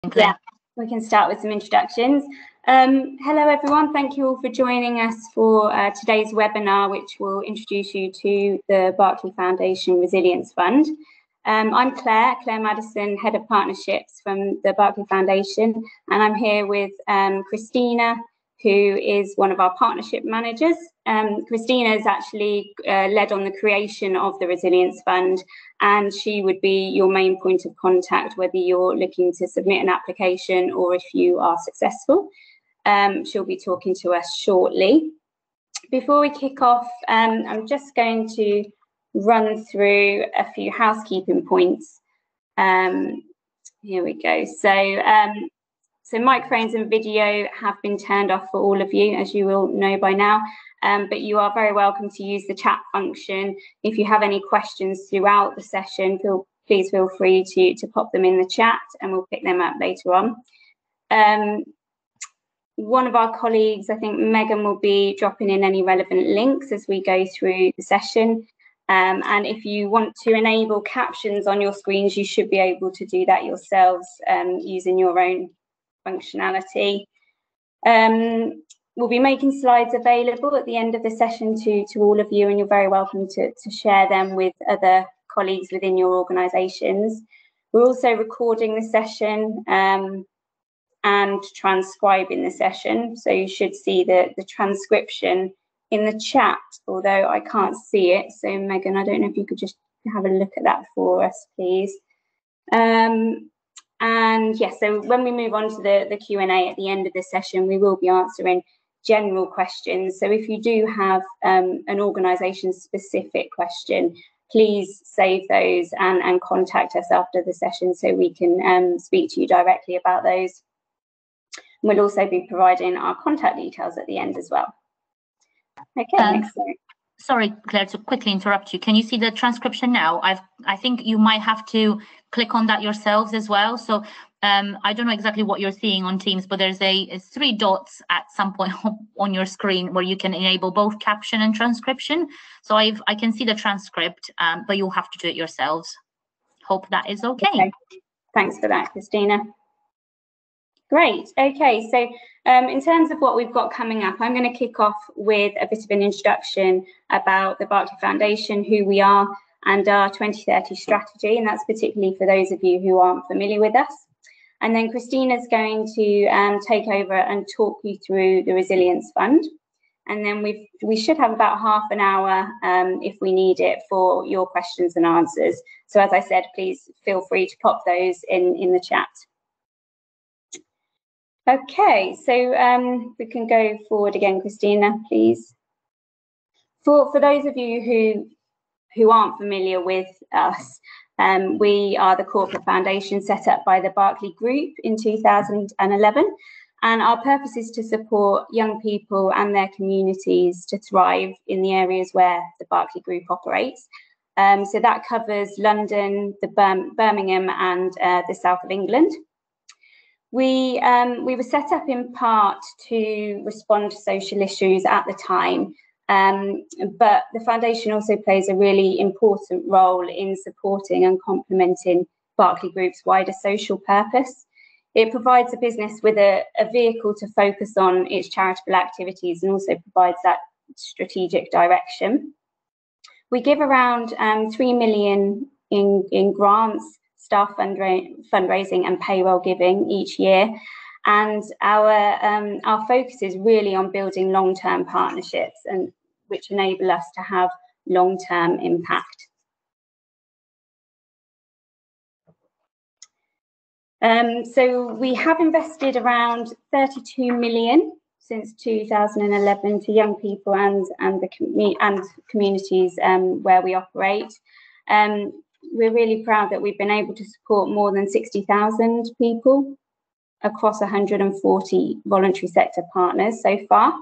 Yeah, we can start with some introductions. Hello everyone, thank you all for joining us for today's webinar, which will introduce you to the Berkeley Foundation Resilience Fund. I'm Claire Madison, Head of Partnerships from the Berkeley Foundation, and I'm here with Christina, who is one of our partnership managers. Christina has actually led on the creation of the Resilience Fund, and she would be your main point of contact, whether you're looking to submit an application or if you are successful. She'll be talking to us shortly. Before we kick off, I'm just going to run through a few housekeeping points. Here we go. So microphones and video have been turned off for all of you, as you will know by now, but you are very welcome to use the chat function. If you have any questions throughout the session, please feel free to pop them in the chat and we'll pick them up later on. One of our colleagues, I think Megan, will be dropping in any relevant links as we go through the session. And if you want to enable captions on your screens, you should be able to do that yourselves using your own functionality. We'll be making slides available at the end of the session to all of you, and you're very welcome to share them with other colleagues within your organisations. We're also recording the session and transcribing the session, so you should see the transcription in the chat, although I can't see it. So Megan, I don't know if you could just have a look at that for us, please. And yes, so when we move on to the Q&A at the end of the session, we will be answering general questions. So if you do have an organisation-specific question, please save those and contact us after the session so we can speak to you directly about those. We'll also be providing our contact details at the end as well. Okay, next slide. Sorry, Claire, to quickly interrupt you. Can you see the transcription now? I think you might have to click on that yourselves as well. So I don't know exactly what you're seeing on Teams, but there's three dots at some point on your screen where you can enable both caption and transcription. So I can see the transcript, but you'll have to do it yourselves. Hope that is okay. Thanks for that, Christina. Great. Okay, so in terms of what we've got coming up, I'm going to kick off with a bit of an introduction about the Berkeley Foundation, who we are, and our 2030 strategy, and that's particularly for those of you who aren't familiar with us. And then Christina's going to take over and talk you through the Resilience Fund. And then we should have about half an hour, if we need it, for your questions and answers. So as I said, please feel free to pop those in the chat. Okay, so we can go forward again, Christina, please. For those of you who aren't familiar with us, we are the corporate foundation set up by the Berkeley Group in 2011, and our purpose is to support young people and their communities to thrive in the areas where the Berkeley Group operates. So that covers London, Birmingham, and the south of England. We were set up in part to respond to social issues at the time, but the foundation also plays a really important role in supporting and complementing Berkeley Group's wider social purpose. It provides a business with a vehicle to focus on its charitable activities and also provides that strategic direction. We give around 3 million in grants, staff fundraising and payroll giving each year, and our focus is really on building long-term partnerships and which enable us to have long-term impact. So we have invested around 32 million since 2011 to young people and communities where we operate. We're really proud that we've been able to support more than 60,000 people across 140 voluntary sector partners so far.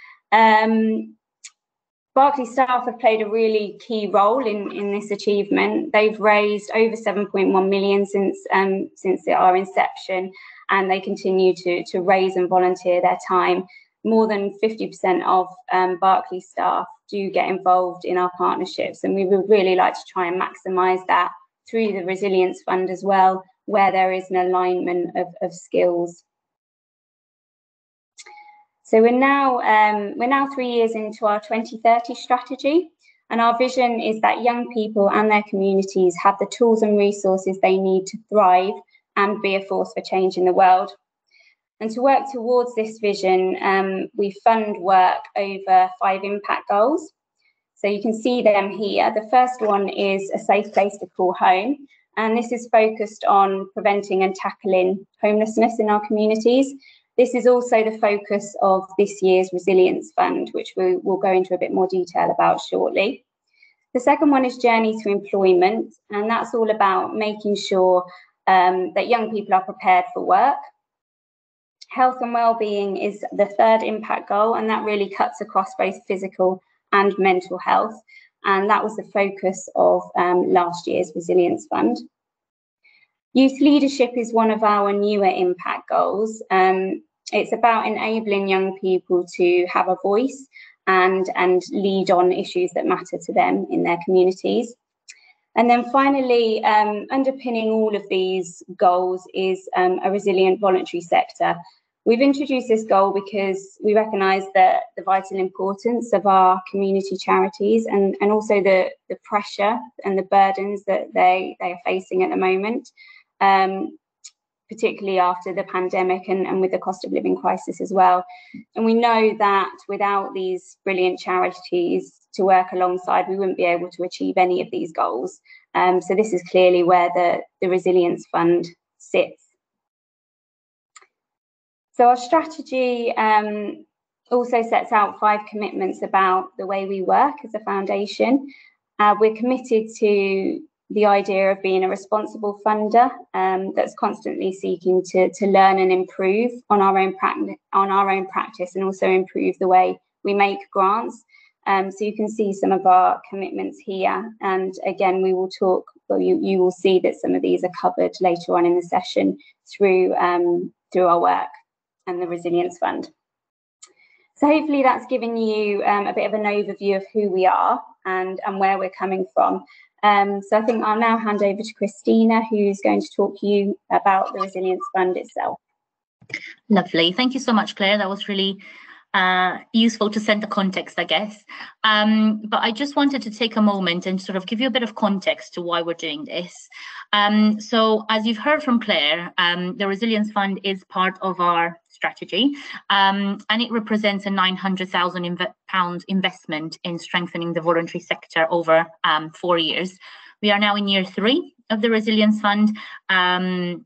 Berkeley staff have played a really key role in this achievement. They've raised over 7.1 million since our inception, and they continue to raise and volunteer their time. More than 50% of Berkeley staff do get involved in our partnerships, and we would really like to try and maximise that through the Resilience Fund as well, where there is an alignment of skills. So we're now 3 years into our 2030 strategy, and our vision is that young people and their communities have the tools and resources they need to thrive and be a force for change in the world. And to work towards this vision, we fund work over 5 impact goals. So you can see them here. The first one is a safe place to call home, and this is focused on preventing and tackling homelessness in our communities. This is also the focus of this year's Resilience Fund, which we will go into a bit more detail about shortly. The second one is Journey to Employment, and that's all about making sure that young people are prepared for work. Health and Wellbeing is the third impact goal, and that really cuts across both physical and mental health, and that was the focus of last year's Resilience Fund. Youth leadership is one of our newer impact goals. It's about enabling young people to have a voice and lead on issues that matter to them in their communities. And then finally, underpinning all of these goals is a resilient voluntary sector. We've introduced this goal because we recognise the vital importance of our community charities and also the pressure and the burdens that they are facing at the moment, particularly after the pandemic and with the cost of living crisis as well. And we know that without these brilliant charities to work alongside, we wouldn't be able to achieve any of these goals. So this is clearly where the Resilience Fund sits. So our strategy also sets out 5 commitments about the way we work as a foundation. We're committed to the idea of being a responsible funder that's constantly seeking to learn and improve on our own practice and also improve the way we make grants. So you can see some of our commitments here, and again we will talk, well, you will see that some of these are covered later on in the session through our work and the Resilience Fund. So hopefully that's given you a bit of an overview of who we are and where we're coming from. So I think I'll now hand over to Christina, who's going to talk to you about the Resilience Fund itself. Lovely. Thank you so much, Claire. That was really useful to set the context, I guess. But I just wanted to take a moment and sort of give you a bit of context to why we're doing this. So as you've heard from Claire, the Resilience Fund is part of our strategy, and it represents a £900,000 investment in strengthening the voluntary sector over 4 years. We are now in year 3 of the Resilience Fund, and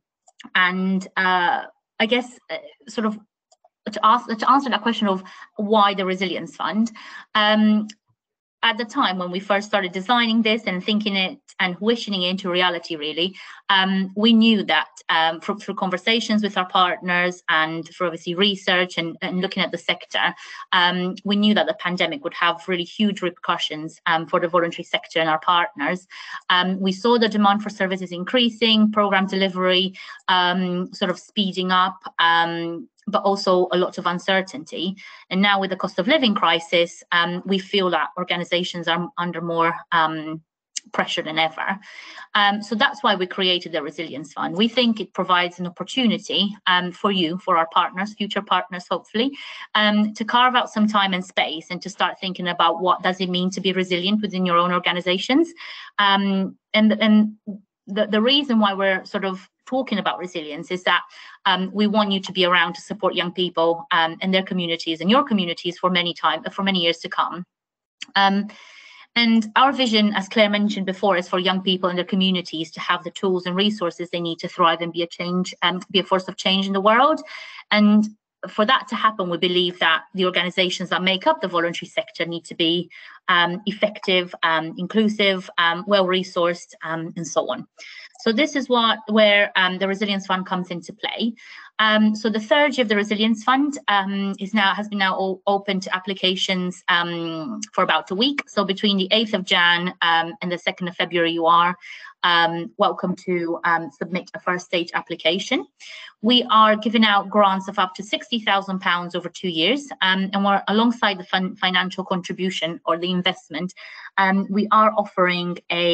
I guess sort of to answer that question of why the Resilience Fund. At the time when we first started designing this and thinking it and wishing it into reality, really, we knew that through conversations with our partners and through obviously research and looking at the sector, we knew that the pandemic would have really huge repercussions for the voluntary sector and our partners. We saw the demand for services increasing, program delivery sort of speeding up, but also a lot of uncertainty. And now with the cost of living crisis, we feel that organizations are under more pressure than ever. So that's why we created the Resilience Fund. We think it provides an opportunity for our partners, future partners, hopefully, to carve out some time and space and to start thinking about what does it mean to be resilient within your own organizations. And the reason why we're sort of talking about resilience is that we want you to be around to support young people and their communities and your communities for many years to come. And our vision, as Claire mentioned before, is for young people and their communities to have the tools and resources they need to thrive and be a force of change in the world. And for that to happen, we believe that the organizations that make up the voluntary sector need to be effective, inclusive, well-resourced, and so on. So this is where the Resilience Fund comes into play. So the third year of the Resilience Fund has been open to applications for about a week. So between the 8th of Jan and the 2nd of February, you are welcome to submit a first stage application. We are giving out grants of up to £60,000 over 2 years, and we're alongside the financial contribution or the investment. We are offering a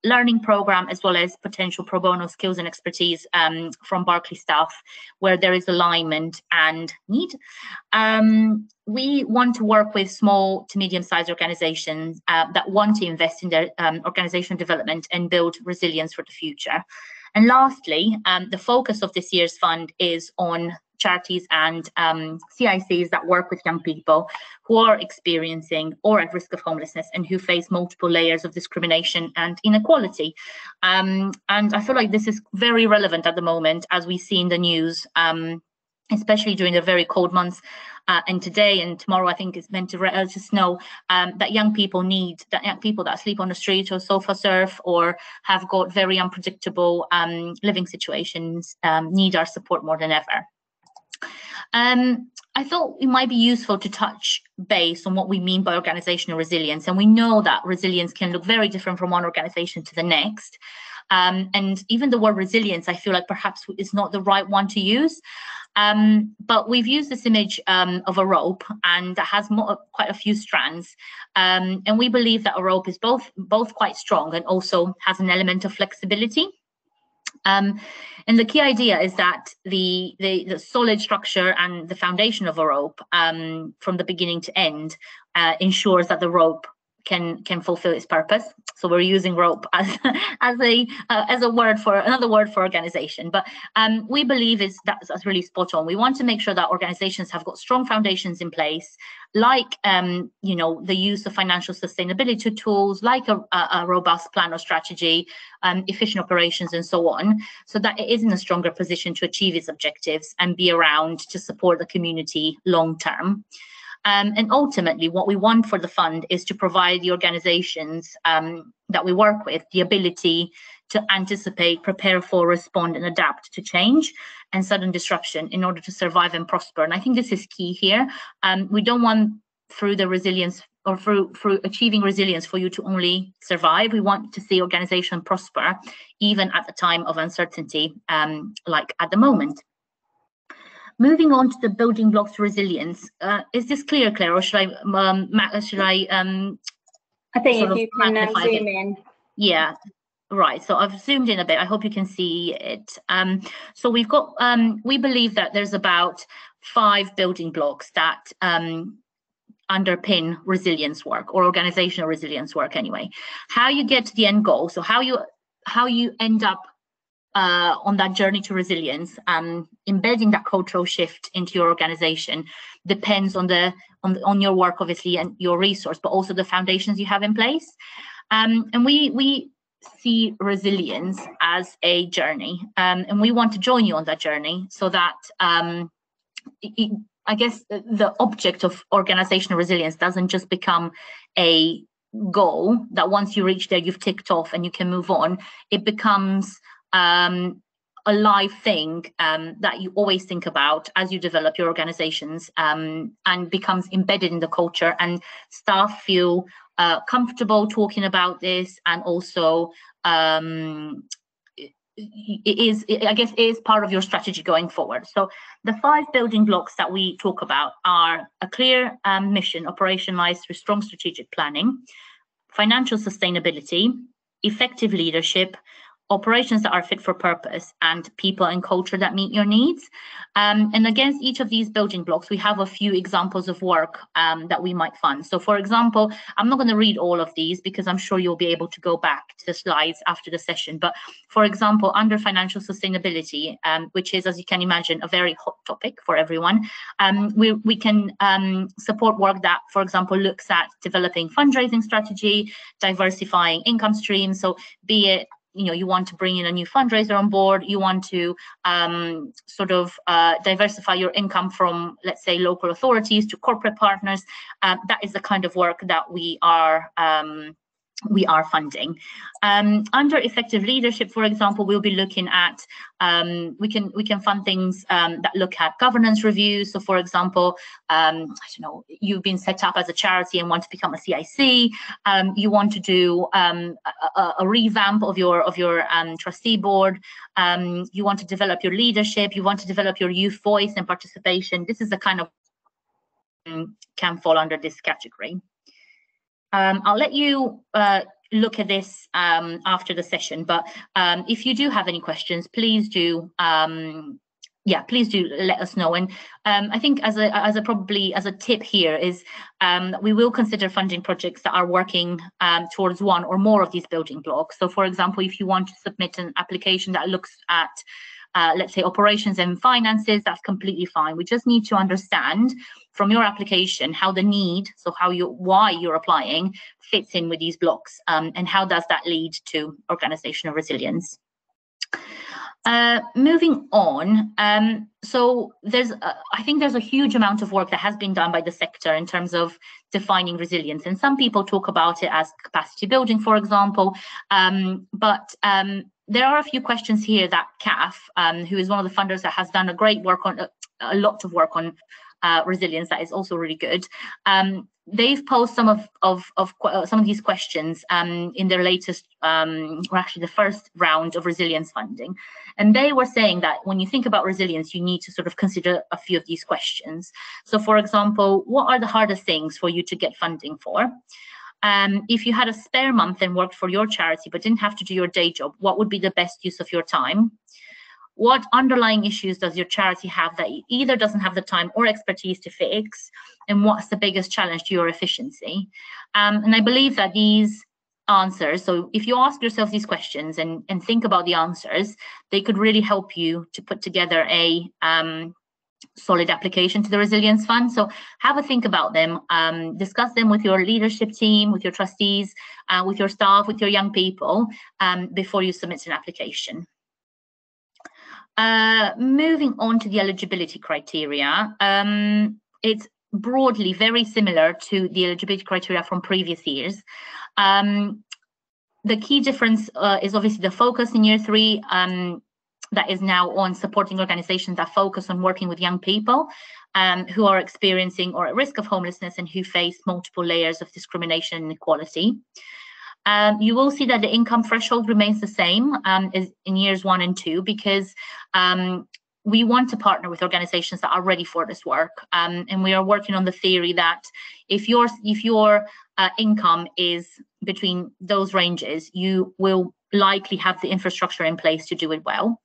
learning program, as well as potential pro bono skills and expertise from Berkeley staff, where there is alignment and need. We want to work with small to medium-sized organizations that want to invest in their organizational development and build resilience for the future. And lastly, the focus of this year's fund is on charities and CICs that work with young people who are experiencing or at risk of homelessness and who face multiple layers of discrimination and inequality. And I feel like this is very relevant at the moment, as we see in the news, especially during the very cold months. And today and tomorrow, I think it's meant to snow, that young people that sleep on the street or sofa surf or have got very unpredictable living situations need our support more than ever. I thought it might be useful to touch base on what we mean by organizational resilience. And we know that resilience can look very different from one organization to the next. And even the word resilience, I feel like perhaps is not the right one to use. But we've used this image of a rope, and that has quite a few strands. And we believe that a rope is both quite strong and also has an element of flexibility. And the key idea is that the solid structure and the foundation of a rope, from the beginning to end, ensures that the rope can fulfill its purpose. So we're using rope as a word for another word for organization. But we believe that's really spot on. We want to make sure that organizations have got strong foundations in place, like the use of financial sustainability tools, like a robust plan or strategy, efficient operations, and so on, so that it is in a stronger position to achieve its objectives and be around to support the community long term. And ultimately, what we want for the fund is to provide the organizations that we work with the ability to anticipate, prepare for, respond, and adapt to change and sudden disruption in order to survive and prosper. And I think this is key here. We don't want through the resilience or through achieving resilience for you to only survive. We want to see organization prosper, even at the time of uncertainty, like at the moment. Moving on to the building blocks to resilience, is this clear, Claire, or should I? I think if you can zoom in. Yeah, right. So I've zoomed in a bit. I hope you can see it. So we've got. We believe that there's about 5 building blocks that underpin resilience work, or organizational resilience work anyway. How you get to the end goal. So how you end up on that journey to resilience, embedding that cultural shift into your organization depends on your work, obviously, and your resource, but also the foundations you have in place. And we see resilience as a journey, and we want to join you on that journey, so that I guess the object of organizational resilience doesn't just become a goal that once you reach there you've ticked off and you can move on. It becomes a live thing that you always think about as you develop your organizations, and becomes embedded in the culture, and staff feel comfortable talking about this, and also it is part of your strategy going forward. So the 5 building blocks that we talk about are a clear mission operationalized through strong strategic planning, financial sustainability, effective leadership, operations that are fit for purpose, and people and culture that meet your needs. And against each of these building blocks, we have a few examples of work that we might fund. So for example, I'm not going to read all of these because I'm sure you'll be able to go back to the slides after the session. But for example, under financial sustainability, which is, as you can imagine, a very hot topic for everyone, we can support work that, for example, looks at developing fundraising strategy, diversifying income streams. So be it you want to bring in a new fundraiser on board, you want to diversify your income from, let's say, local authorities to corporate partners. That is the kind of work that we are funding. Under effective leadership, for example, we'll be looking at, we can fund things that look at governance reviews. So for example, I don't know, you've been set up as a charity and want to become a CIC. You want to do a revamp of your trustee board. You want to develop your leadership. You want to develop your youth voice and participation. This is the kind of can fall under this category. I'll let you look at this after the session. But if you do have any questions, please do. Please do let us know. And I think as a tip here is we will consider funding projects that are working towards one or more of these building blocks. So, for example, if you want to submit an application that looks at let's say operations and finances, that's completely fine. We just need to understand from your application how the need, so why you're applying, fits in with these blocks, and how does that lead to organizational resilience. Moving on, so I think there's a huge amount of work that has been done by the sector in terms of defining resilience, and some people talk about it as capacity building, for example, but there are a few questions here that CAF, who is one of the funders that has done a lot of work on resilience, that is also really good. They've posed some of these questions in their latest, or actually the first round of resilience funding, and they were saying that when you think about resilience, you need to sort of consider a few of these questions. So, for example, what are the hardest things for you to get funding for? If you had a spare month and worked for your charity but didn't have to do your day job, what would be the best use of your time? What underlying issues does your charity have that either doesn't have the time or expertise to fix? And what's the biggest challenge to your efficiency? And I believe that these answers, so if you ask yourself these questions and think about the answers, they could really help you to put together a solid application to the Resilience Fund. So have a think about them, discuss them with your leadership team, with your trustees, with your staff, with your young people, before you submit an application. Moving on to the eligibility criteria, it's broadly very similar to the eligibility criteria from previous years. The key difference is obviously the focus in year 3, that is now on supporting organizations that focus on working with young people who are experiencing or at risk of homelessness and who face multiple layers of discrimination and inequality. You will see that the income threshold remains the same as in years 1 and 2, because we want to partner with organizations that are ready for this work. And we are working on the theory that if your income is between those ranges, you will likely have the infrastructure in place to do it well.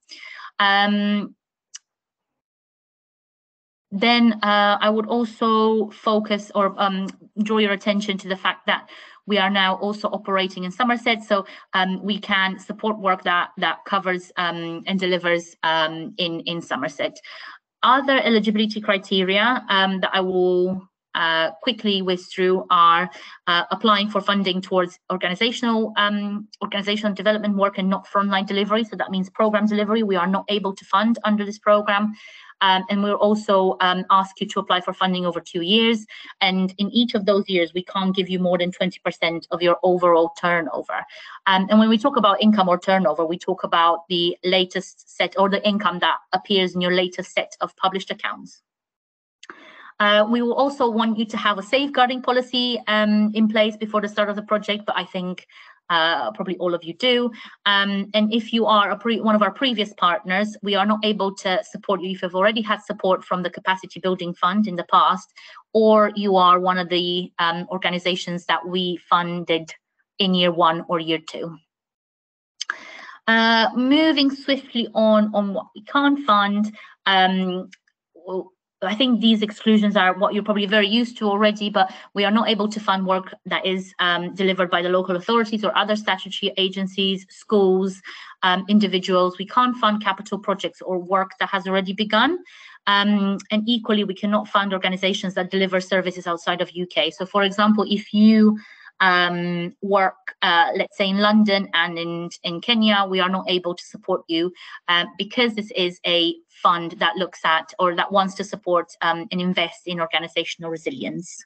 Then I would also focus or draw your attention to the fact that we are now also operating in Somerset, so we can support work that covers and delivers in Somerset. Other eligibility criteria that I will quickly whiz through are applying for funding towards organizational development work and not frontline delivery. So that means program delivery we are not able to fund under this program. And we'll also ask you to apply for funding over 2 years. And in each of those years, we can't give you more than 20% of your overall turnover. And when we talk about income or turnover, we talk about the latest set or the income that appears in your latest set of published accounts. We will also want you to have a safeguarding policy in place before the start of the project, but I think probably all of you do. And if you are one of our previous partners, we are not able to support you if you've already had support from the Capacity Building Fund in the past, or you are one of the organizations that we funded in year 1 or year 2. Moving swiftly on what we can't fund, I think these exclusions are what you're probably very used to already, but we are not able to fund work that is delivered by the local authorities or other statutory agencies, schools, individuals. We can't fund capital projects or work that has already begun. And equally, we cannot fund organizations that deliver services outside of UK. So, for example, if you work, let's say in London and in Kenya, we are not able to support you because this is a fund that looks at or that wants to support and invest in organizational resilience.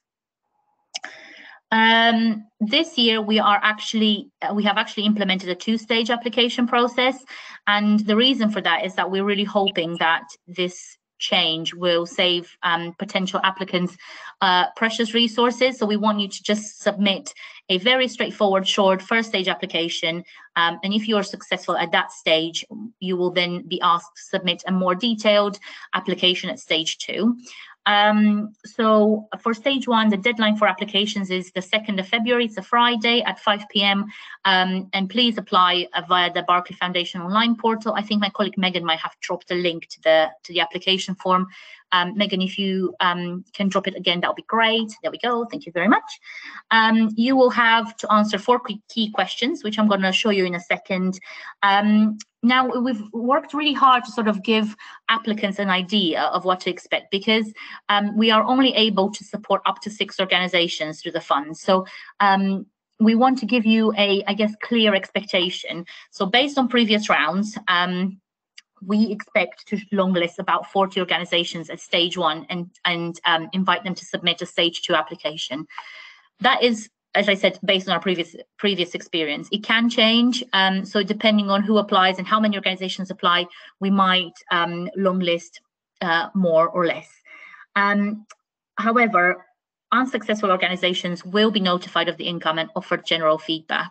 This year we have actually implemented a 2-stage application process, and the reason for that is that we're really hoping that this change will save potential applicants precious resources. So we want you to just submit a very straightforward, short first-stage application, and if you are successful at that stage, you will then be asked to submit a more detailed application at stage 2. So for stage 1, the deadline for applications is the 2nd of February. It's a Friday at 5 p.m. And please apply via the Berkeley Foundation online portal. I think my colleague Megan might have dropped a link to the application form. Megan, if you can drop it again, that would be great. There we go. Thank you very much. You will have to answer 4 key questions, which I'm going to show you in a second. Now, we've worked really hard to sort of give applicants an idea of what to expect, because we are only able to support up to 6 organizations through the fund. So we want to give you a, I guess, clear expectation. So based on previous rounds, we expect to longlist about 40 organizations at stage 1 and invite them to submit a stage 2 application. That is, as I said, based on our previous experience. It can change. So depending on who applies and how many organizations apply, we might longlist more or less. However, unsuccessful organizations will be notified of the income and offered general feedback.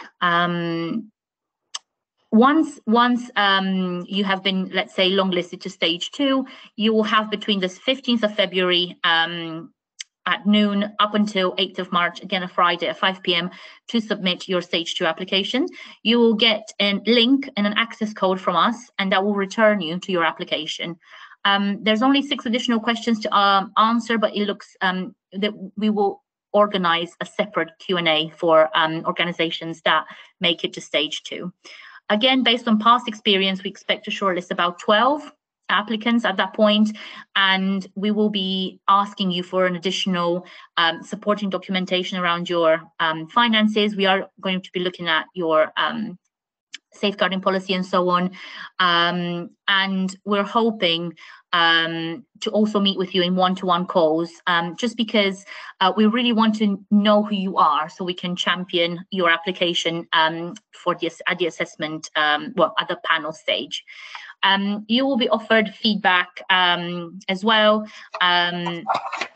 Once you have been, let's say, longlisted to stage 2, you will have between the 15th of February at noon up until 8th of March, again a Friday at 5 p.m. to submit your stage 2 application. You will get a link and an access code from us, and that will return you to your application. There's only 6 additional questions to answer, but it looks that we will organize a separate Q&A for organizations that make it to stage 2. Again, based on past experience, we expect to shortlist about 12 applicants at that point, and we will be asking you for an additional supporting documentation around your finances. We are going to be looking at your safeguarding policy and so on, and we're hoping to also meet with you in one-to-one calls, just because we really want to know who you are, so we can champion your application for this at the assessment, well, at the panel stage. You will be offered feedback as well, and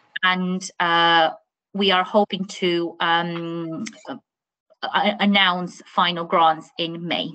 we are hoping to announce final grants in May.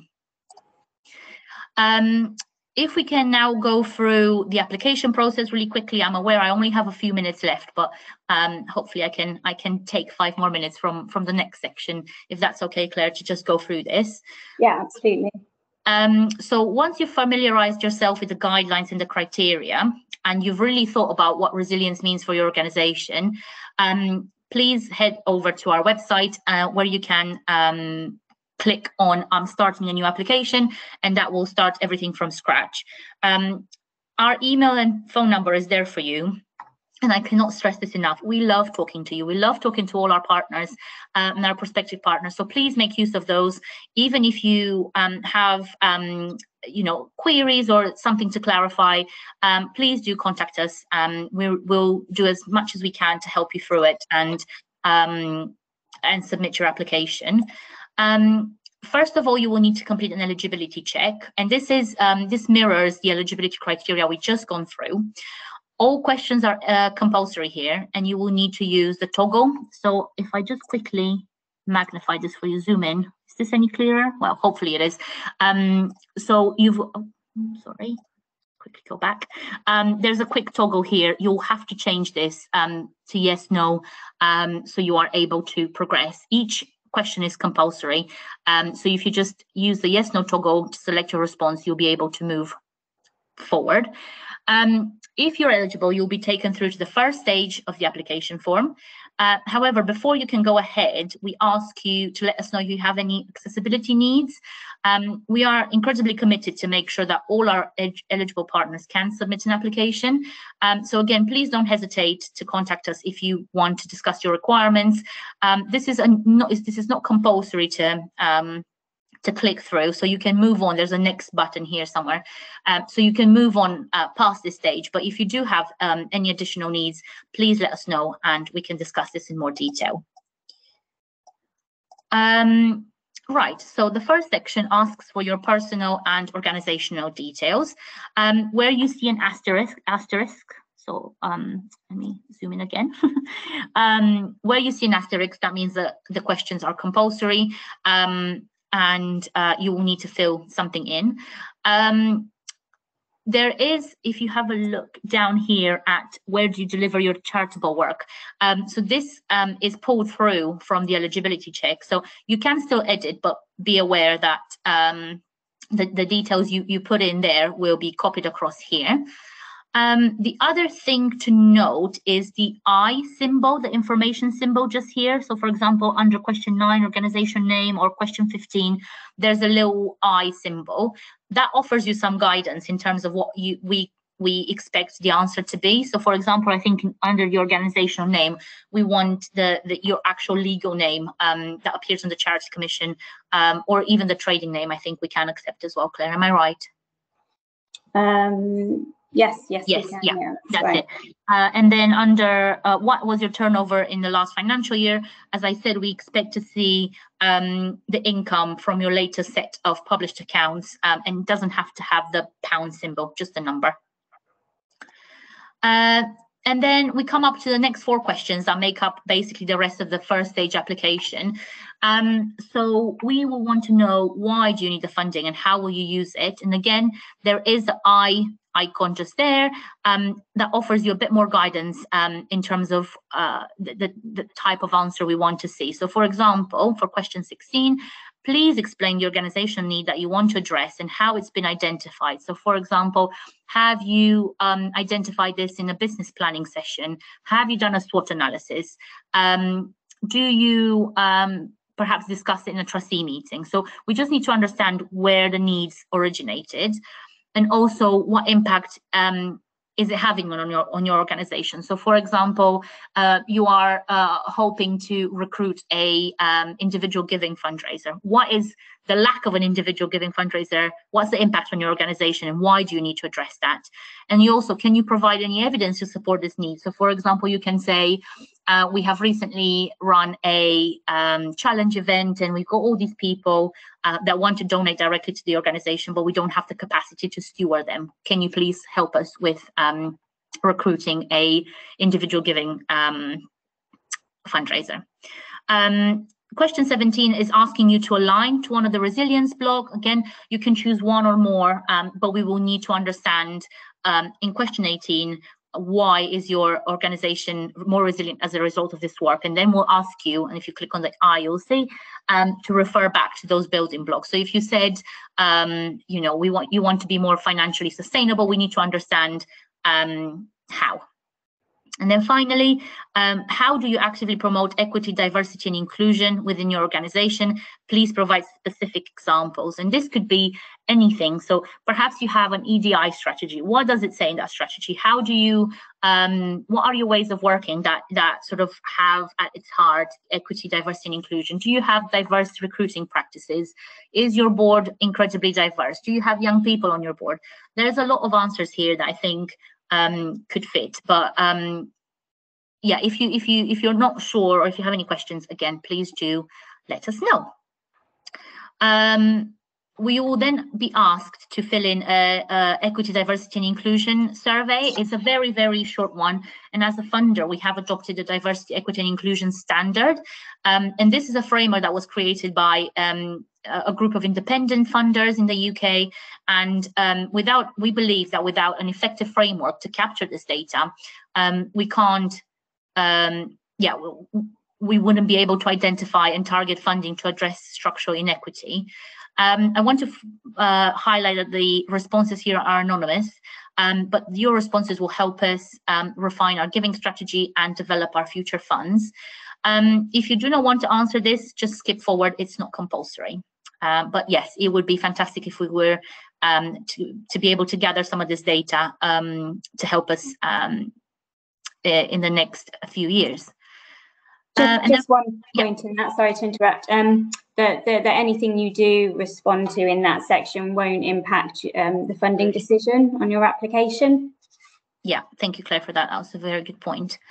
If we can now go through the application process really quickly. I'm aware I only have a few minutes left, but hopefully I can take 5 more minutes from the next section, if that's okay, Claire, to just go through this. Yeah, absolutely. So once you've familiarized yourself with the guidelines and the criteria, and you've really thought about what resilience means for your organization, please head over to our website where you can click on starting a new application, and that will start everything from scratch. Our email and phone number is there for you. And I cannot stress this enough. We love talking to you. We love talking to all our partners and our prospective partners. So please make use of those. Even if you have, queries or something to clarify, please do contact us. We'll do as much as we can to help you through it and submit your application. First of all, you will need to complete an eligibility check, and this mirrors the eligibility criteria we just gone through. All questions are compulsory here, and you will need to use the toggle. So if I just quickly magnify this for you, zoom in. Is this any clearer? Well, hopefully it is. So sorry, quickly go back. There's a quick toggle here. You'll have to change this to yes, no, so you are able to progress. Each question is compulsory. So if you just use the yes, no toggle to select your response, you'll be able to move forward. If you're eligible, you'll be taken through to the first stage of the application form. However, before you can go ahead, we ask you to let us know if you have any accessibility needs. We are incredibly committed to make sure that all our eligible partners can submit an application. So again, please don't hesitate to contact us if you want to discuss your requirements. This is not compulsory to click through, so you can move on. There's a next button here somewhere, so you can move on past this stage. But if you do have any additional needs, please let us know and we can discuss this in more detail. Right, so the first section asks for your personal and organizational details, where you see an asterisk. So let me zoom in again. Where you see an asterisk, that means that the questions are compulsory. And you will need to fill something in. there is, if you have a look down here at where do you deliver your charitable work, so this is pulled through from the eligibility check. So you can still edit, but be aware that the details you put in there will be copied across here. The other thing to note is the I symbol, the information symbol just here. So for example, under question 9, organization name, or question 15, there's a little I symbol. That offers you some guidance in terms of what we expect the answer to be. So for example, I think under the organizational name, we want your actual legal name that appears on the Charity Commission, or even the trading name, I think we can accept as well. Claire, am I right? Yes, yeah, that's right. it. And then under what was your turnover in the last financial year? As I said, we expect to see the income from your latest set of published accounts, and it doesn't have to have the pound symbol, just a number. And then we come up to the next 4 questions that make up basically the rest of the first stage application. So we will want to know, why do you need the funding and how will you use it? And again, there is the I icon just there that offers you a bit more guidance in terms of the type of answer we want to see. So for example, for question 16, please explain the organizational need that you want to address and how it's been identified. So for example, have you identified this in a business planning session? Have you done a SWOT analysis? Do you perhaps discuss it in a trustee meeting? So we just need to understand where the needs originated, and also what impact is it having on your organization. So for example, you are hoping to recruit a individual giving fundraiser. What is the lack of an individual giving fundraiser? What's the impact on your organization, and why do you need to address that? And you also, can you provide any evidence to support this need? So for example, you can say, we have recently run a challenge event, and we've got all these people that want to donate directly to the organization, but we don't have the capacity to steward them. Can you please help us with recruiting a individual giving fundraiser? Question 17 is asking you to align to one of the resilience block. Again, you can choose one or more, but we will need to understand in question 18, why is your organization more resilient as a result of this work? And then we'll ask you, and if you click on the I, you'll see, to refer back to those building blocks. So if you said, you know, you want to be more financially sustainable, we need to understand how. And then finally, how do you actively promote equity, diversity, and inclusion within your organization? Please provide specific examples. And this could be anything. So perhaps you have an EDI strategy. What does it say in that strategy? How do you, what are your ways of working that sort of have at its heart equity, diversity, and inclusion? Do you have diverse recruiting practices? Is your board incredibly diverse? Do you have young people on your board? There's a lot of answers here that I think could fit, but yeah, if you're not sure, or if you have any questions, again, please do let us know. We will then be asked to fill in a equity, diversity, and inclusion survey. It's a very, very short one, and as a funder, we have adopted the diversity, equity, and inclusion standard, and this is a framework that was created by a group of independent funders in the UK, and we believe that without an effective framework to capture this data, we can't, we wouldn't be able to identify and target funding to address structural inequity. I want to highlight that the responses here are anonymous, but your responses will help us refine our giving strategy and develop our future funds. If you do not want to answer this, just skip forward. It's not compulsory. But yes, it would be fantastic if we were to be able to gather some of this data to help us in the next few years. Just one point in that, sorry to interrupt, that anything you do respond to in that section won't impact the funding decision on your application. Yeah, thank you, Claire, for that. That was a very good point.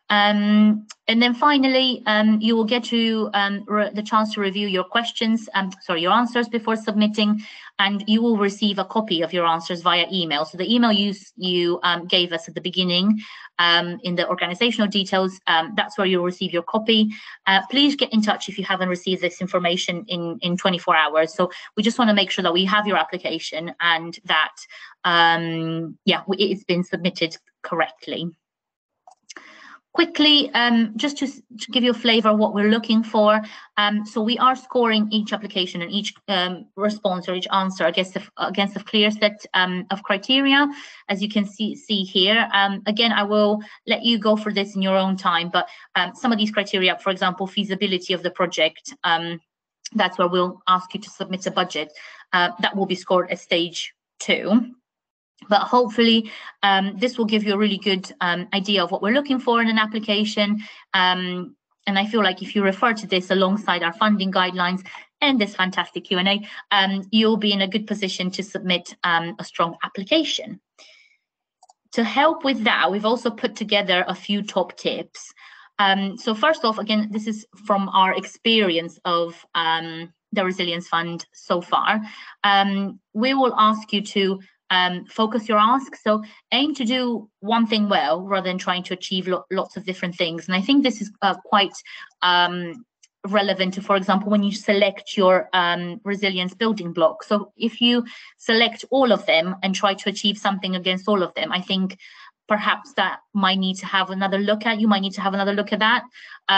And then finally, you will get to the chance to review your questions, your answers before submitting, and you will receive a copy of your answers via email. So the email you gave us at the beginning in the organizational details, that's where you'll receive your copy. Please get in touch if you haven't received this information in 24 hours. So we just want to make sure that we have your application and that it's been submitted correctly. Quickly, just to give you a flavour of what we're looking for. So we are scoring each application and each response or each answer against a clear set of criteria, as you can see here. Again, I will let you go for this in your own time, but some of these criteria, for example, feasibility of the project, that's where we'll ask you to submit a budget. That will be scored at stage 2. But hopefully this will give you a really good idea of what we're looking for in an application. And I feel like if you refer to this alongside our funding guidelines and this fantastic Q&A, you'll be in a good position to submit a strong application. To help with that, we've also put together a few top tips. So first off, again, this is from our experience of the Resilience Fund so far. We will ask you to focus your ask. So aim to do one thing well rather than trying to achieve lots of different things. And I think this is quite relevant to, for example, when you select your resilience building block. So if you select all of them and try to achieve something against all of them, I think perhaps that might need to have another look at. You might need to have another look at that.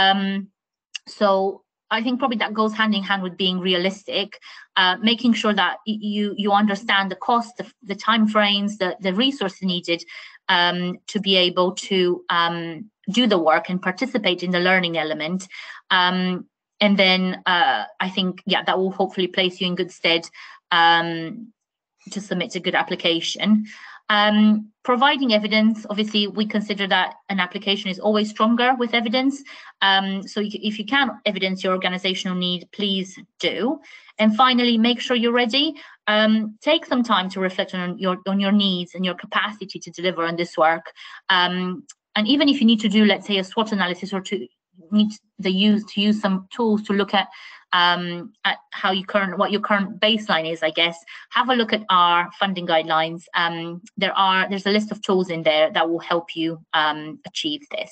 So I think probably that goes hand in hand with being realistic, making sure that you understand the cost, the time frames, the resources needed to be able to do the work and participate in the learning element. And then I think, that will hopefully place you in good stead to submit a good application. Providing evidence, obviously, we consider that an application is always stronger with evidence. So if you can evidence your organizational need, please do. And finally, make sure you're ready. Take some time to reflect on your needs and your capacity to deliver on this work. And even if you need to do, let's say, a SWOT analysis or to use some tools to look at how what your current baseline is, I guess, have a look at our funding guidelines. There's a list of tools in there that will help you achieve this.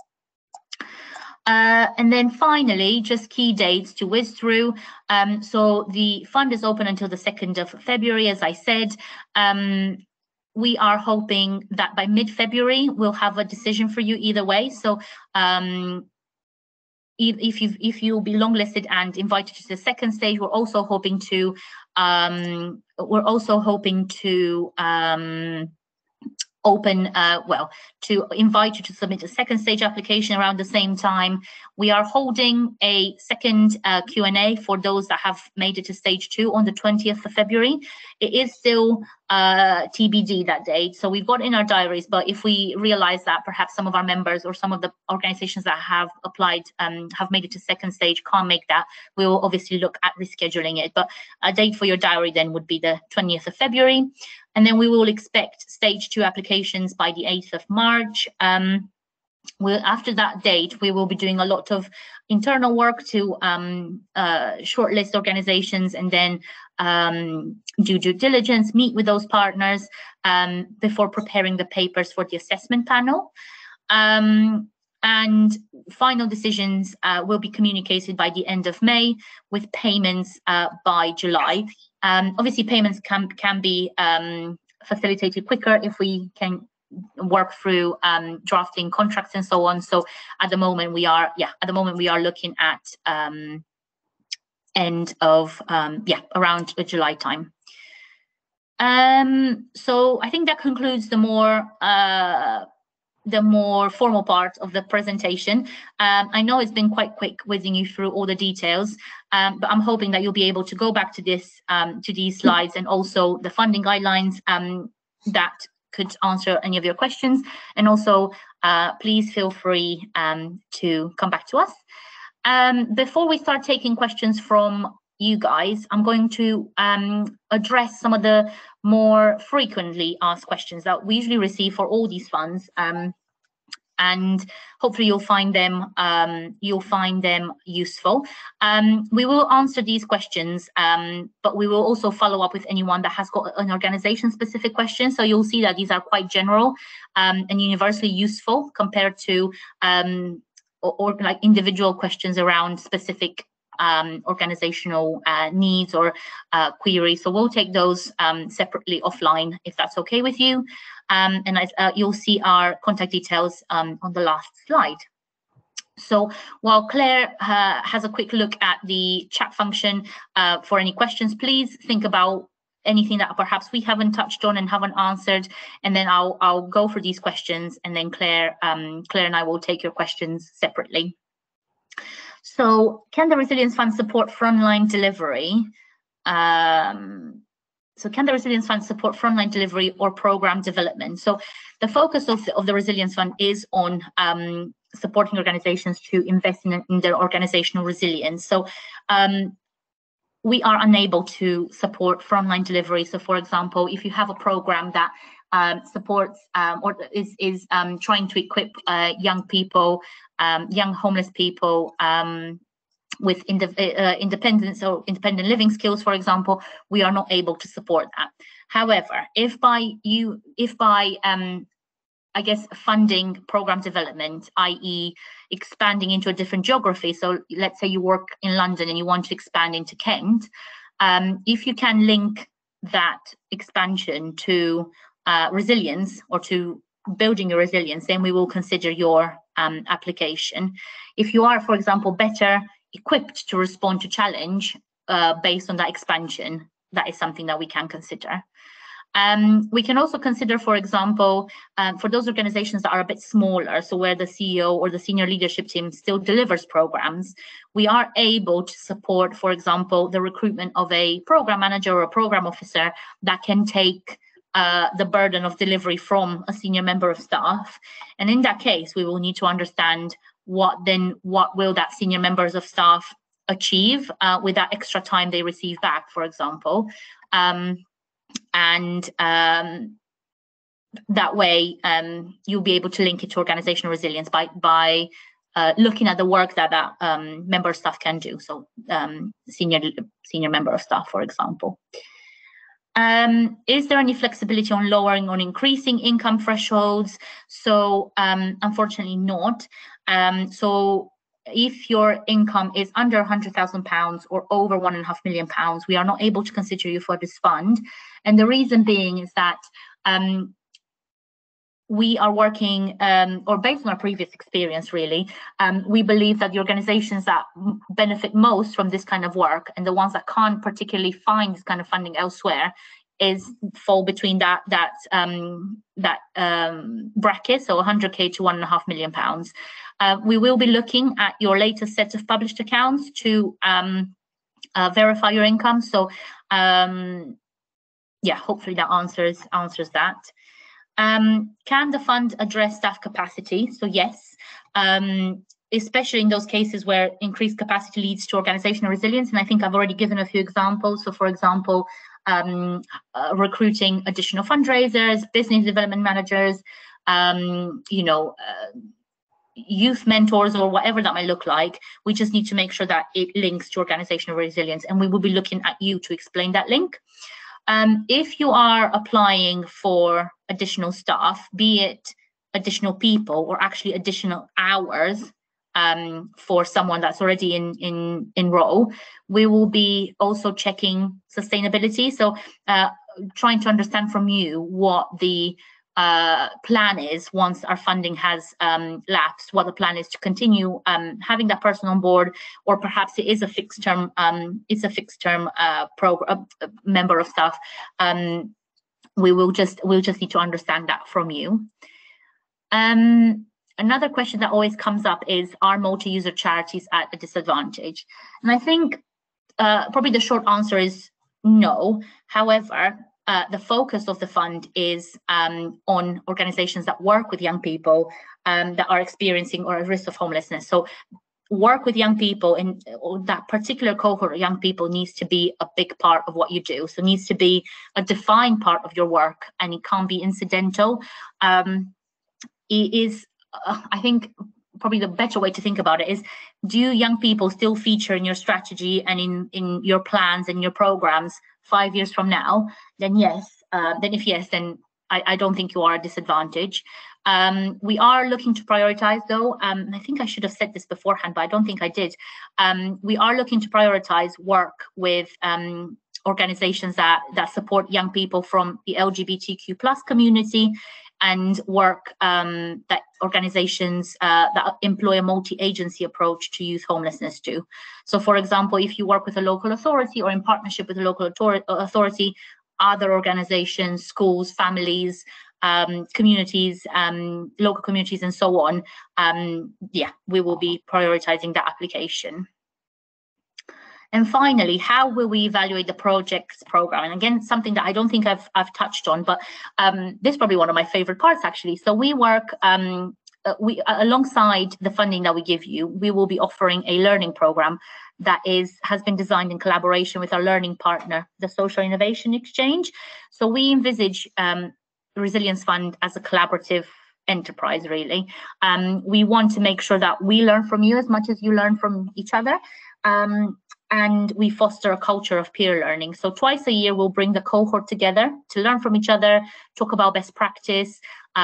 And then finally, just key dates to whiz through. So the fund is open until the 2nd of February, as I said. We are hoping that by mid-February, we'll have a decision for you either way. So if you'll be longlisted and invited to the second stage, we're also hoping to to invite you to submit a second stage application around the same time. We are holding a second Q&A for those that have made it to stage 2 on the 20th of February. It is still TBD that date, so we've got in our diaries, but if we realize that perhaps some of our members or some of the organizations that have applied have made it to second stage can't make that, we will obviously look at rescheduling it. But a date for your diary then would be the 20th of February. And then we will expect stage 2 applications by the 8th of March. After that date, we will be doing a lot of internal work to shortlist organizations and then do due diligence, meet with those partners before preparing the papers for the assessment panel. And final decisions will be communicated by the end of May, with payments by July. Obviously, payments can be facilitated quicker if we can work through drafting contracts and so on. So at the moment we are looking at end of around July time. So I think that concludes the more formal part of the presentation. I know it's been quite quick whizzing you through all the details, but I'm hoping that you'll be able to go back to these slides and also the funding guidelines that could answer any of your questions. And also, please feel free to come back to us. Before we start taking questions from you guys, I'm going to address some of the more frequently asked questions that we usually receive for all these funds. and hopefully you'll find them useful. We will answer these questions, but we will also follow up with anyone that has got an organization specific question. So you'll see that these are quite general and universally useful compared to or like individual questions around specific organizational needs or queries. So we'll take those separately offline if that's okay with you. And you'll see our contact details on the last slide. So while Claire has a quick look at the chat function for any questions, please think about anything that perhaps we haven't touched on and haven't answered, and then I'll go through these questions, and then Claire and I will take your questions separately. So can the Resilience Fund support frontline delivery? So can the Resilience Fund support frontline delivery or program development? So the focus of the Resilience Fund is on supporting organizations to invest in their organizational resilience. So we are unable to support frontline delivery. So for example, if you have a program that supports or is trying to equip young people, young homeless people with independence or independent living skills, for example, we are not able to support that. However, if by I guess funding program development, i.e. expanding into a different geography. So let's say you work in London and you want to expand into Kent. If you can link that expansion to resilience or to building your resilience, then we will consider your application. If you are, for example, better equipped to respond to challenge based on that expansion, that is something that we can consider. We can also consider, for example, for those organizations that are a bit smaller, so where the CEO or the senior leadership team still delivers programs, we are able to support, for example, the recruitment of a program manager or a program officer that can take the burden of delivery from a senior member of staff. And in that case, we will need to understand what will that senior members of staff achieve with that extra time they receive back, for example. And that way you'll be able to link it to organizational resilience by looking at the work that member of staff can do. So senior member of staff, for example. Is there any flexibility on lowering or increasing income thresholds? So unfortunately not. So if your income is under £100,000 or over £1.5 million, we are not able to consider you for this fund. And the reason being is that we are working, or based on our previous experience, really, we believe that the organizations that benefit most from this kind of work and the ones that can't particularly find this kind of funding elsewhere fall between that bracket, so 100K to £1.5 million. We will be looking at your latest set of published accounts to verify your income. So yeah, hopefully that answers that. Can the fund address staff capacity? So yes, especially in those cases where increased capacity leads to organizational resilience. And I think I've already given a few examples. So for example, recruiting additional fundraisers, business development managers, youth mentors, or whatever that might look like. We just need to make sure that it links to organizational resilience, and we will be looking at you to explain that link. If you are applying for additional staff, be it additional people or actually additional hours for someone that's already in role, we will be also checking sustainability. So trying to understand from you what the plan is once our funding has lapsed, what the plan is to continue having that person on board, or perhaps it is a fixed term member of staff. We'll just need to understand that from you. Another question that always comes up is, are multi-user charities at a disadvantage? And I think probably the short answer is no. However, the focus of the fund is on organizations that work with young people that are experiencing or at risk of homelessness. So work with young people, and that particular cohort of young people needs to be a big part of what you do. So it needs to be a defined part of your work, and it can't be incidental. It is I think probably the better way to think about it is, do young people still feature in your strategy and in your plans and your programs 5 years from now? Then yes. Then if yes, then I don't think you are at a disadvantage. We are looking to prioritize, though. I think I should have said this beforehand, but I don't think I did. We are looking to prioritize work with organizations that support young people from the LGBTQ+ community, and work that organizations that employ a multi-agency approach to youth homelessness too. So, for example, if you work with a local authority or in partnership with a local authority, other organizations, schools, families, communities, local communities, and so on, yeah, we will be prioritizing that application. And finally, how will we evaluate the project's program? And again, something that I don't think I've touched on, but this is probably one of my favorite parts, actually. So we work, alongside the funding that we give you, we will be offering a learning program that has been designed in collaboration with our learning partner, the Social Innovation Exchange. So we envisage Resilience Fund as a collaborative enterprise, really. We want to make sure that we learn from you as much as you learn from each other. And we foster a culture of peer learning. So twice a year, we'll bring the cohort together to learn from each other, talk about best practice,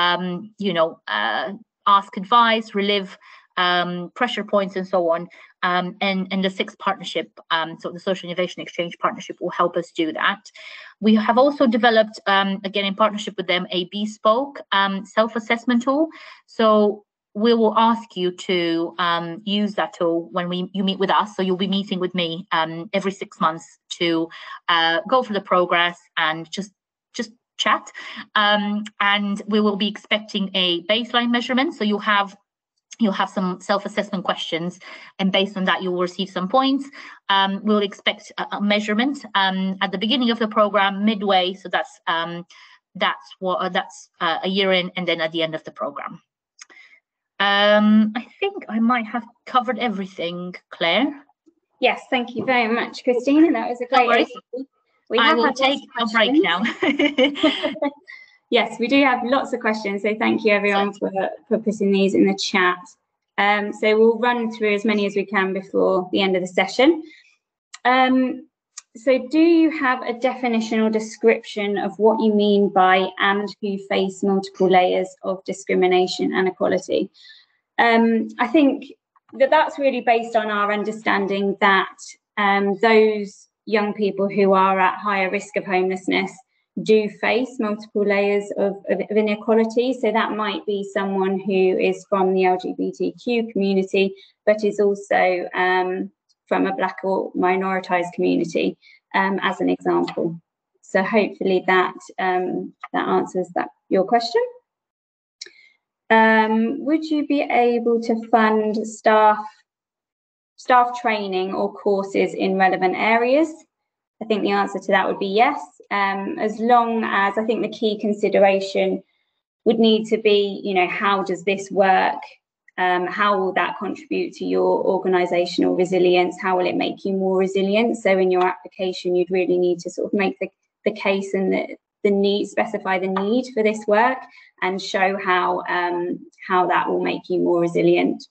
ask advice, relive pressure points, and so on. And the sixth partnership, so the Social Innovation Exchange partnership, will help us do that. We have also developed, again, in partnership with them, a bespoke self-assessment tool. So we will ask you to use that tool when you meet with us. So you'll be meeting with me every 6 months to go through the progress and just chat. And we will be expecting a baseline measurement. So you'll have some self-assessment questions, and based on that, you will receive some points. We'll expect a measurement at the beginning of the program, midway. So that's a year in, and then at the end of the program. I think I might have covered everything, Claire. Yes, thank you very much, Christine. And that was a great overview. I will take a break now. Yes, we do have lots of questions, so thank you everyone for putting these in the chat. So we'll run through as many as we can before the end of the session. So do you have a definition or description of what you mean by "and who face multiple layers of discrimination and equality"? I think that's really based on our understanding that those young people who are at higher risk of homelessness do face multiple layers of inequality. So that might be someone who is from the LGBTQ community, but is also from a Black or minoritized community, as an example. So hopefully that answers your question. Would you be able to fund staff training or courses in relevant areas? I think the answer to that would be yes, as long as, I think the key consideration would need to be, how does this work? How will that contribute to your organisational resilience? How will it make you more resilient? So in your application, you'd really need to sort of make the case and the need, specify the need for this work, and show how that will make you more resilient.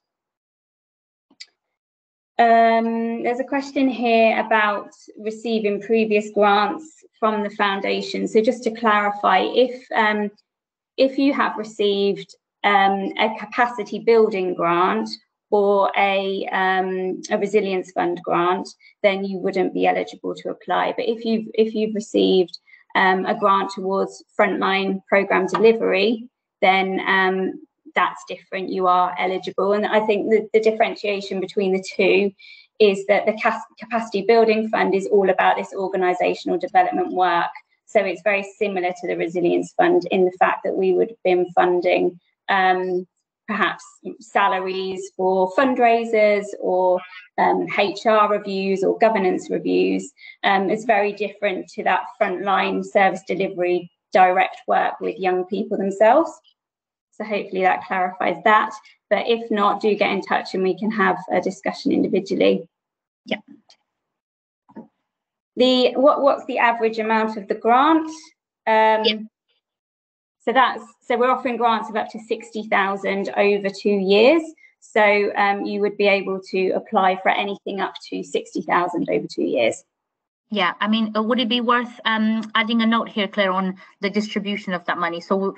There's a question here about receiving previous grants from the foundation. So just to clarify, if you have received a capacity building grant or a resilience fund grant, then you wouldn't be eligible to apply. But if you've received a grant towards frontline programme delivery, then that's different. You are eligible. And I think the differentiation between the two is that the capacity building fund is all about this organisational development work. So it's very similar to the resilience fund in the fact that we would have been funding perhaps salaries for fundraisers or HR reviews or governance reviews. It's very different to that frontline service delivery direct work with young people themselves. So hopefully that clarifies that. But if not, do get in touch and we can have a discussion individually. Yeah. What's the average amount of the grant? So So we're offering grants of up to 60,000 over 2 years. So you would be able to apply for anything up to 60,000 over 2 years. Yeah, I mean, would it be worth adding a note here, Claire, on the distribution of that money? So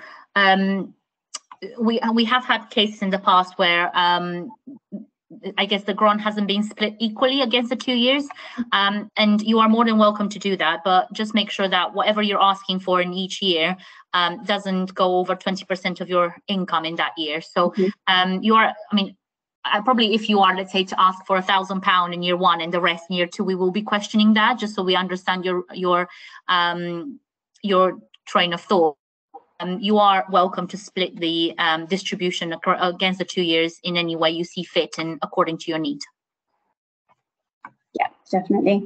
we have had cases in the past where I guess the grant hasn't been split equally against the 2 years, and you are more than welcome to do that, but just make sure that whatever you're asking for in each year doesn't go over 20% of your income in that year. So you are, I mean, probably if you are, let's say, to ask for £1,000 in year 1 and the rest in year 2, we will be questioning that just so we understand your train of thought. You are welcome to split the distribution against the 2 years in any way you see fit and according to your need. Yeah, definitely.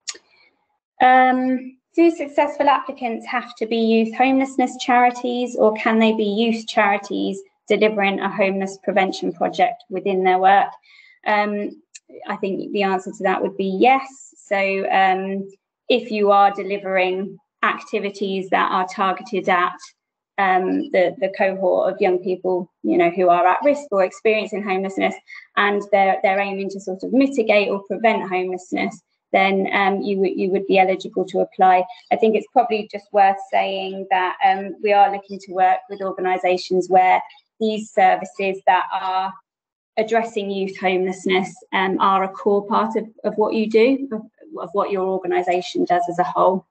Do successful applicants have to be youth homelessness charities, or can they be youth charities delivering a homeless prevention project within their work? I think the answer to that would be yes. So if you are delivering activities that are targeted at the cohort of young people, you know, who are at risk or experiencing homelessness, and they're aiming to sort of mitigate or prevent homelessness, then you would be eligible to apply. I think it's probably just worth saying that we are looking to work with organisations where these services that are addressing youth homelessness are a core part of what you do, of what your organisation does as a whole.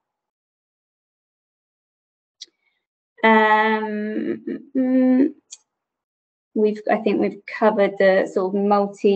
I think we've covered the sort of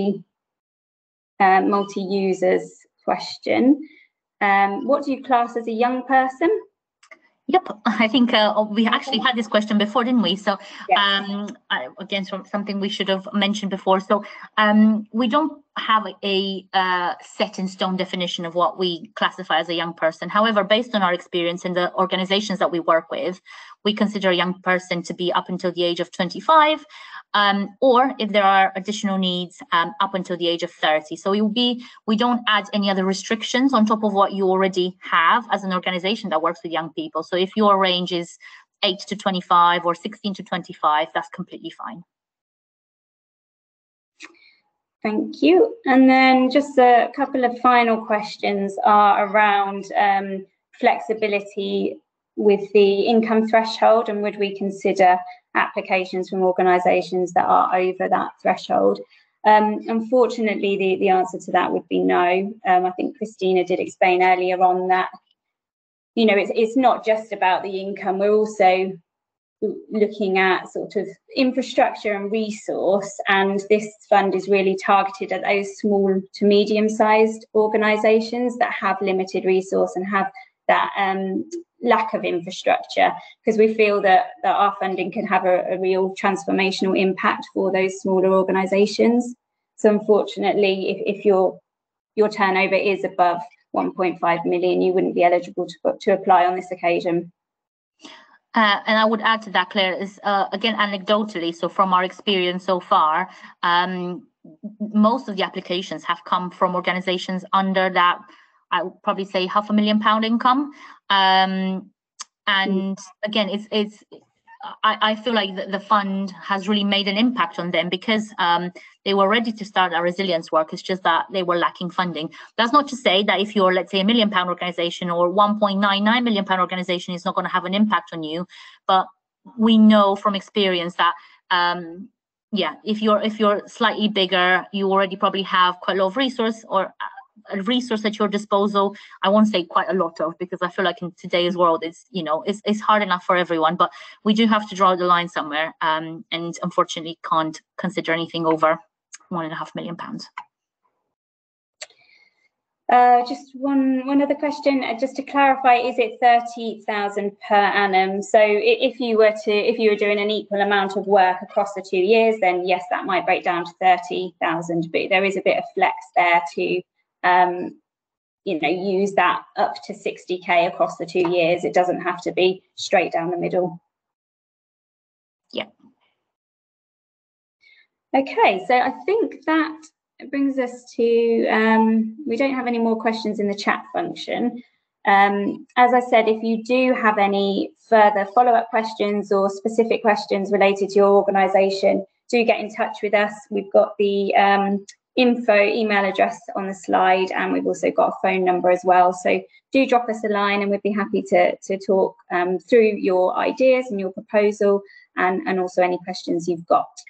multi-users question. What do you class as a young person? Yep, I think we actually had this question before, didn't we? So yes. Again, something we should have mentioned before. So we don't have a set in stone definition of what we classify as a young person. However, based on our experience in the organizations that we work with, we consider a young person to be up until the age of 25, or if there are additional needs, up until the age of 30. So we don't add any other restrictions on top of what you already have as an organization that works with young people. So if your range is 8 to 25 or 16 to 25, that's completely fine. Thank you. And then just a couple of final questions are around flexibility with the income threshold, and would we consider applications from organisations that are over that threshold? Unfortunately, the answer to that would be no. I think Christina did explain earlier on that, you know, it's not just about the income. We're also looking at sort of infrastructure and resource, and this fund is really targeted at those small to medium-sized organisations that have limited resource and have that lack of infrastructure, because we feel that our funding can have a real transformational impact for those smaller organisations. So unfortunately, if your turnover is above 1.5 million, you wouldn't be eligible to apply on this occasion. And I would add to that, Claire, is again, anecdotally, so from our experience so far, most of the applications have come from organisations under that, I would probably say, £500,000 income. And again, I feel like the fund has really made an impact on them, because they were ready to start our resilience work. It's just that they were lacking funding. That's not to say that if you're, let's say, £1 million organisation or £1.99 million organisation, it's not going to have an impact on you. But we know from experience that yeah, if you're slightly bigger, you already probably have quite a lot of resource, or a resource at your disposal. I won't say quite a lot of, because I feel like in today's world, it's hard enough for everyone, but we do have to draw the line somewhere, and unfortunately can't consider anything over £1.5 million. Just one other question, just to clarify, is it 30,000 per annum? So if you were doing an equal amount of work across the 2 years, then yes, that might break down to 30,000, but there is a bit of flex there to use that up to 60k across the 2 years. It doesn't have to be straight down the middle. Yeah. Okay, so I think that brings us to, we don't have any more questions in the chat function. As I said, if you do have any further follow-up questions or specific questions related to your organisation, do get in touch with us. We've got the info email address on the slide, and we've also got a phone number as well. So do drop us a line, and we'd be happy to talk through your ideas and your proposal, and also any questions you've got.